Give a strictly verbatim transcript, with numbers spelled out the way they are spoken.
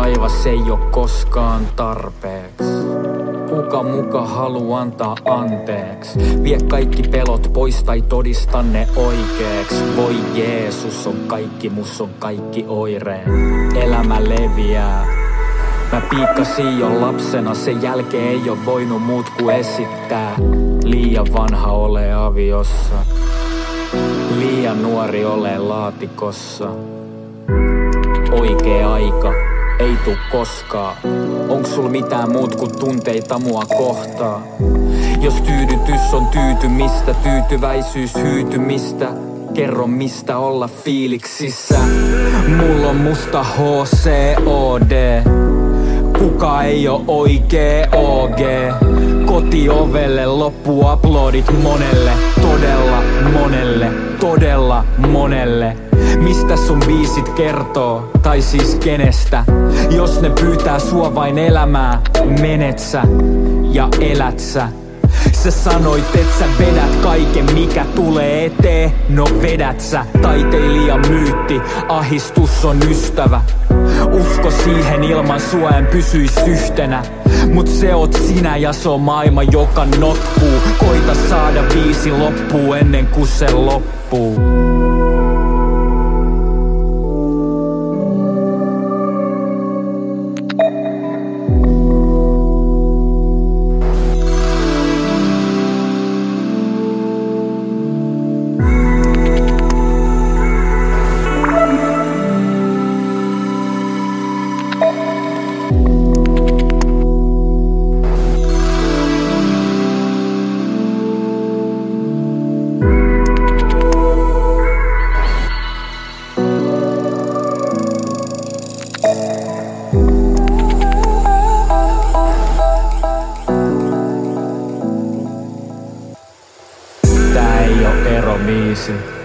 taivas ei oo koskaan tarpeeks. Kuka muka haluu antaa anteeks? Vie kaikki pelot pois tai todista ne oikeeks. Voi Jeesus on kaikki, mus on kaikki oireet. Elämä leviää. Mä piikkasin jo lapsena, sen jälkeen ei oo voinut muut ku esittää. Liian vanha ole aviossa, liian nuori ole laatikossa. Oikea aika ei tuu koskaan. Onks sul mitään muut ku tunteita mua kohtaa? Jos tyydytys on tyytymistä, tyytyväisyys hyytymistä, kerro mistä olla fiiliksissä. Mulla on musta H C O D. Kuka ei oo oikee O G? Kotiovelle loppu uploadit monelle. Todella monelle, todella monelle. Mistä sun biisit kertoo? Tai siis kenestä? Jos ne pyytää sua vain elämää, menet sä ja elät sä. Sä sanoit, et sä vedät kaiken mikä tulee eteen. No vedät sä, taiteilijan myytti, ahistus on ystävä. Usko siihen, ilman sua en pysyis yhtenä. Mut se oot sinä ja se on maailma joka notkuu. Koita saada biisi loppuun ennen kuin se loppuu. Tää ei oo erobiisi.